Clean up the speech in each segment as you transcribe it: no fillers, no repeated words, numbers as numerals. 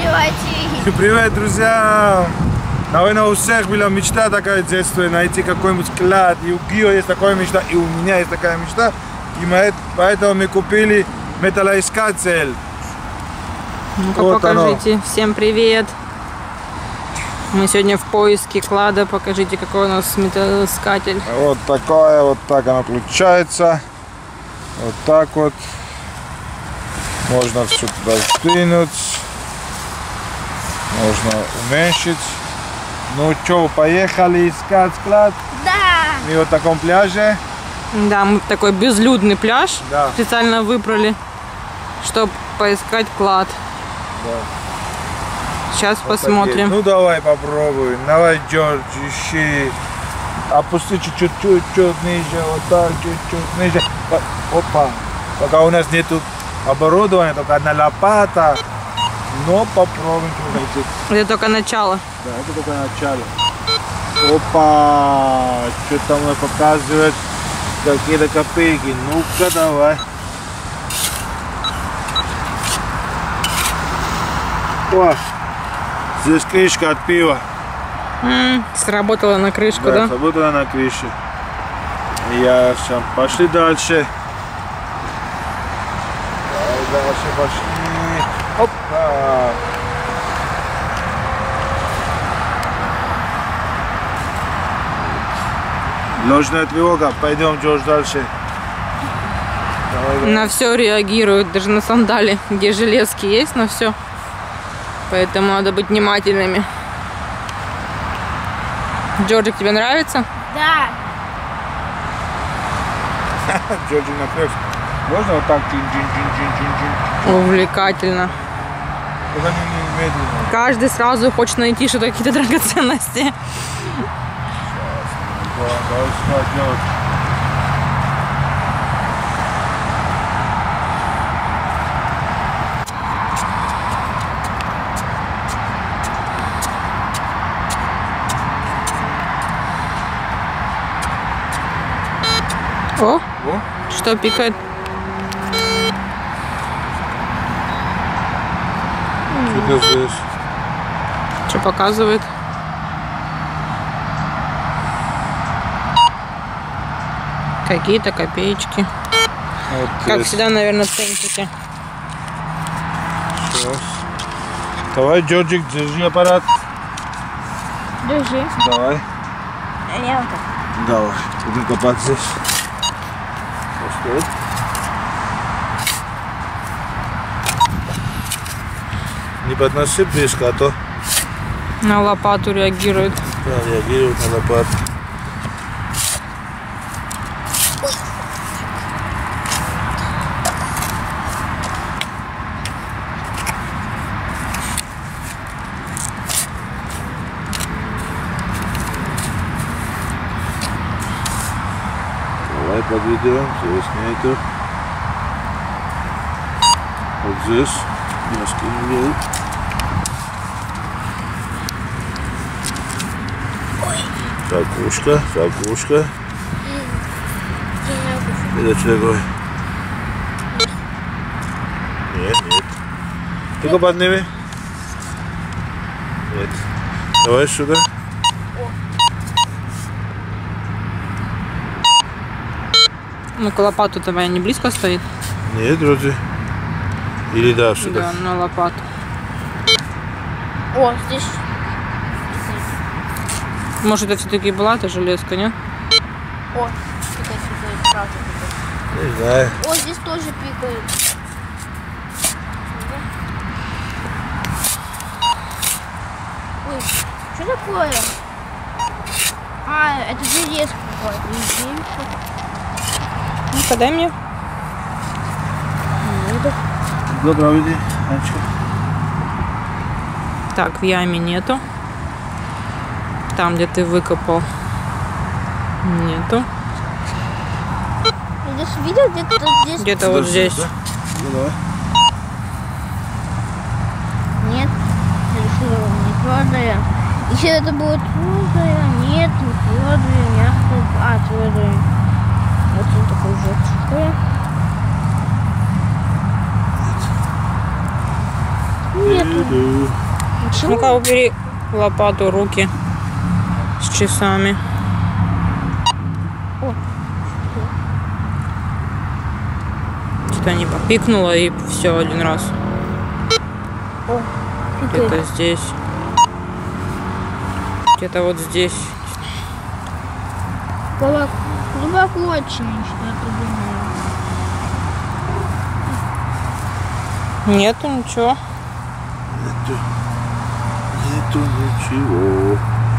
Давайте. Привет, друзья! Наверное, у всех была мечта такая в детстве, найти какой-нибудь клад. И у Гио есть такая мечта, и у меня есть такая мечта. И поэтому мы купили металлоискатель. Ну-ка, вот покажите. Оно. Всем привет! Мы сегодня в поиске клада. Покажите, какой у нас металлоискатель. Вот такая, вот так она включается. Вот так вот. Можно все туда сдвинуть. Можно уменьшить. Ну что, поехали искать клад? Да! Мы вот в таком пляже. Да, мы такой безлюдный пляж. Да. Специально выбрали, чтобы поискать клад. Да. Сейчас Вот посмотрим. такие. Ну давай попробуем. Давай, Джордж, ищи. Опусти чуть-чуть ниже. Вот так, чуть-чуть ниже. Опа. Пока у нас нету оборудования, только одна лопата. Но попробуем найти. Это только начало. Да, это только начало. Опа! Что там она показывает? Какие-то копейки. Ну-ка, давай. О! Здесь крышка от пива. Сработала на крышку, да? Сработала на крыше. Ясно. Пошли дальше. Давай дальше пошли. Опа! Ложная тревога. Пойдем, Джордж, дальше. Давай. На все реагируют, даже на сандали, где железки есть, на все. Поэтому надо быть внимательными. Джорджик, тебе нравится? Да! Джорджи напрягся. Можно вот так? Увлекательно. Только не медленно. Каждый сразу хочет найти что-то, какие-то драгоценности. Давай сюда делать. О, что пикает? Что-то здесь. Что показывает? Какие-то копеечки. Вот Как здесь. всегда, наверное, центики. Сейчас. Давай, Джорджик, держи аппарат. Держи. Давай. Я вот так. Давай. Будем копать здесь. Постой. Не подноси близко, а то На лопату реагирует. да, реагирует на лопату. Давай подведем, здесь нету. Вот здесь я скинул. Ракушка, ракушка. Это чего? Нет, нет. Только подними. Нет. Давай сюда. Ну-ка, лопату-то моя не близко стоит? Нет, вроде. Или да, сюда. Да, на лопату. О, здесь. Может, это все-таки была эта железка, не? О, пикает, правда пикает. Не знаю. О, здесь тоже пикает. Ой, что такое? А, это железка какая-то. Ну-ка, дай мне. Добро, иди, Анечка. Так, в яме нету. Там, где ты выкопал, нету. Я здесь видел где-то здесь. Где-то вот здесь. Да? Ну, давай. Нет, решила не твердая. Если это будет твердая, нет, не твердая, мягкая. А, твердая. Вот он такой желтый. Нет. Ну-ка, убери лопату, руки с часами. О. Что-то не попикнуло и все один раз. О, Где-то здесь. Где-то вот здесь. Колокольчик, что-то думаю. Нету ничего. Нету ничего.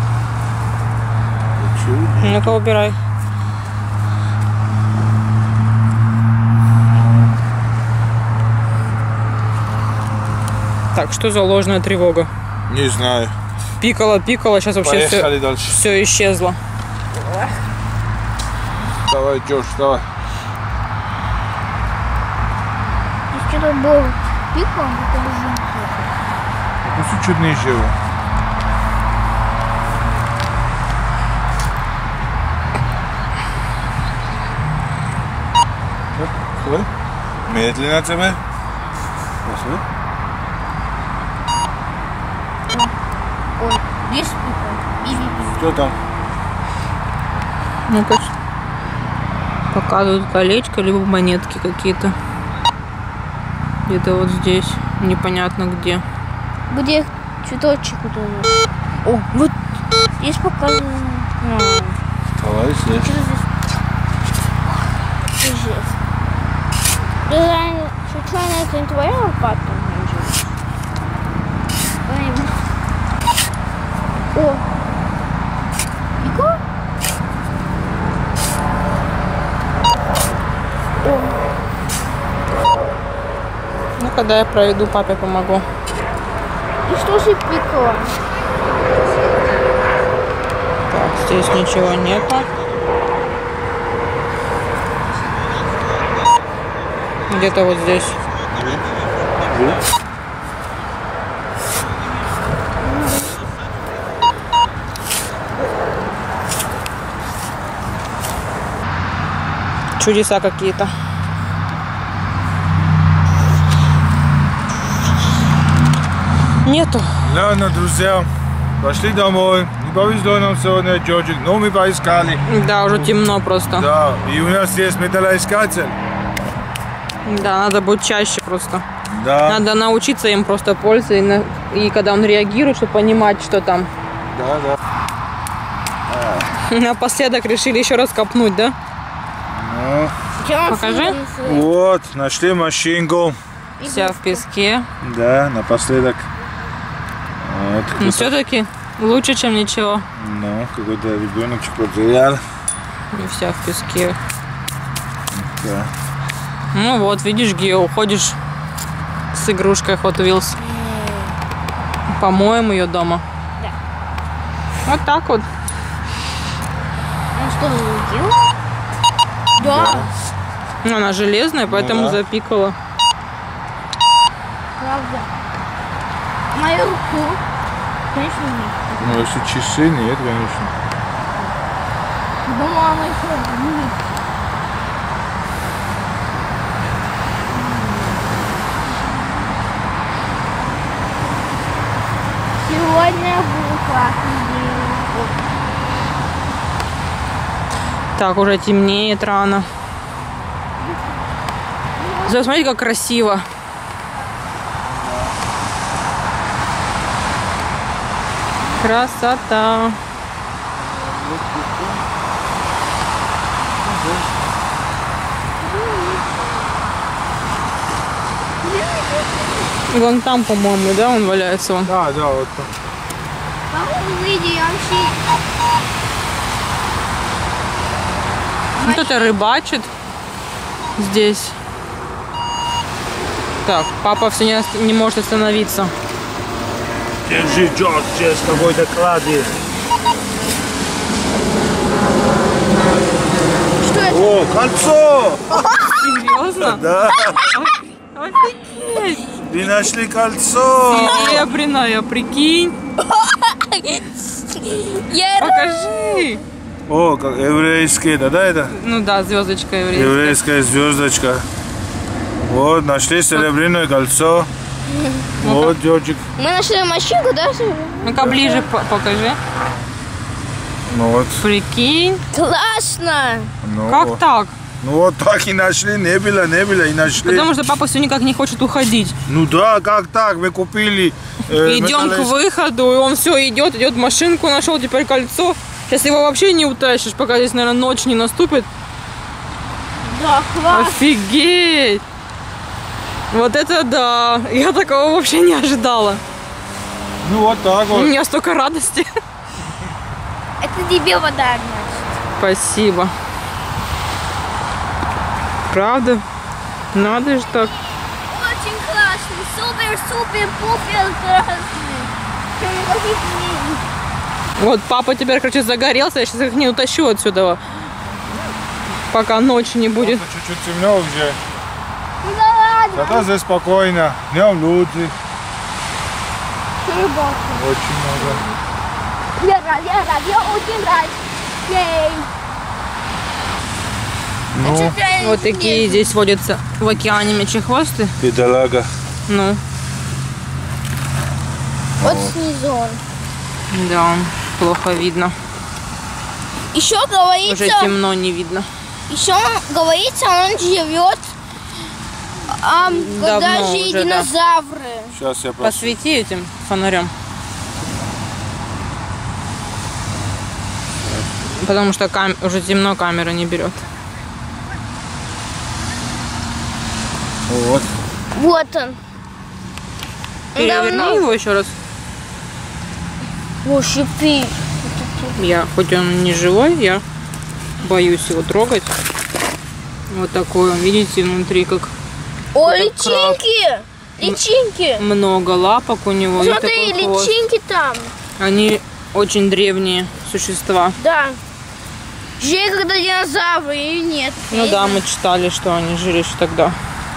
Ничего. Ну-ка, убирай. Так, что за ложная тревога? Не знаю. Пикала, сейчас вообще Поехали дальше. все исчезло. Давай, Джордж, давай. И что-то было пиком, это уже Просто чуть ниже его. Стой. Медленно тебе. Посмотри. Ой, здесь пиком. Что там? Ну-ка. Показывают колечко, либо монетки какие-то. Где-то вот здесь. Непонятно где. Где цветочек вот этот? О, вот здесь показано. Давай, Что слышь. здесь? Случайно это не твоя лопата? О! Иго? О! Ну, когда я проведу, папе помогу. И что же пикало? Так, здесь ничего нету. Где-то вот здесь. Чудеса какие-то. Нету. Ладно, друзья, пошли домой. Не повезло нам сегодня, Джорджик, но мы поискали. Да, уже темно просто. Да, и у нас есть металлоискатель. Да, надо будет чаще просто. Да. Надо научиться им просто пользоваться. И когда он реагирует, чтобы понимать, что там. Да, да. Напоследок решили еще раз копнуть, да? Ну, Покажи. вот, нашли машинку. Вся в песке. Да, напоследок. Вот, Но все-таки лучше, чем ничего. ну, какой-то ребеночек потерял. Не вся в песке. Да. Ну вот, видишь, Гео, уходишь с игрушкой Hot Wheels. Помоем ее дома. Да. Вот так вот. Ну что, он делал? Да. Ну, она железная, поэтому да. запикала. Правда. Мою руку. Конечно, нет. Ну, если часы, нет, конечно. Да мама еще будет. Сегодня был классный день. Так, уже темнеет рано. Смотрите, как красиво. Красота. Вон там, по-моему, да, он валяется. Вон. Да, да, вот там. Выйди, Кто-то рыбачит здесь. Так, папа все не может остановиться. Держи, Джордж, здесь какой-то клади. Что это? О, кольцо! Серьезно? Да, Офигеть! мы нашли кольцо. Серебряная, прикинь. Покажи. О, как еврейские, да, это? Ну да, звездочка еврейская. Еврейская звездочка. Вот, нашли серебряное кольцо. Вот, Джорджик. Мы нашли машинку, да? Ну-ка ближе покажи. Ну вот. Прикинь. Классно! Ну, Как вот. так? Ну вот так и нашли, не было и нашли. Потому что папа все никак не хочет уходить. Ну да, как так? Мы купили... Идем к выходу, и он все идет, машинку нашел, теперь кольцо. Сейчас его вообще не утащишь, пока здесь, наверное, ночь не наступит. Да, классно! Офигеть! Вот это да! Я такого вообще не ожидала. Ну вот так У вот. меня столько радости. Это тебе подарок, значит. Спасибо. Правда? Надо же так. Очень классный, супер-пупер классный. Вот папа теперь, короче, загорелся. Я сейчас их не утащу отсюда, пока ночи не будет. Чуть-чуть темно уже. Ну да ладно. Зато здесь спокойно. Днем люди. Рыбалка. Очень много. Я очень рад. Ей. Ну, Вот такие здесь водятся в океане мечехвосты. бедолага. Ну, Вот снизу он. да, плохо видно. Еще Уже говорится, темно, не видно. он живет, когда Давно же уже, да. динозавры. Сейчас я Посвети этим фонарем. Потому что уже темно, камера не берет. Вот. Вот он. Переверни его еще раз. О, шипи. Хоть он не живой, я боюсь его трогать. Вот такой он, видите, внутри как О, это личинки. Личинки. много лапок у него. и Смотри, такой хвост. личинки там. Они очень древние существа. Да. Жили когда динозавры или нет? Ну да, мы читали, что они жили еще тогда.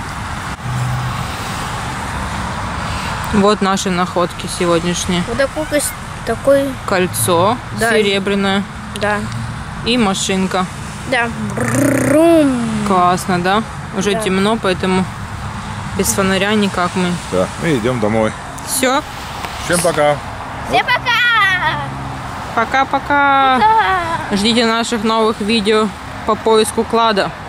Вот наши находки сегодняшние. Вот такой, Кольцо Да. серебряное да. и машинка. Да. Брум. Классно, да? Уже Да. темно, поэтому без фонаря никак мы. Да, мы идем домой. Все, Всем пока. Всем пока! пока-пока. Пока! Ждите наших новых видео по поиску клада.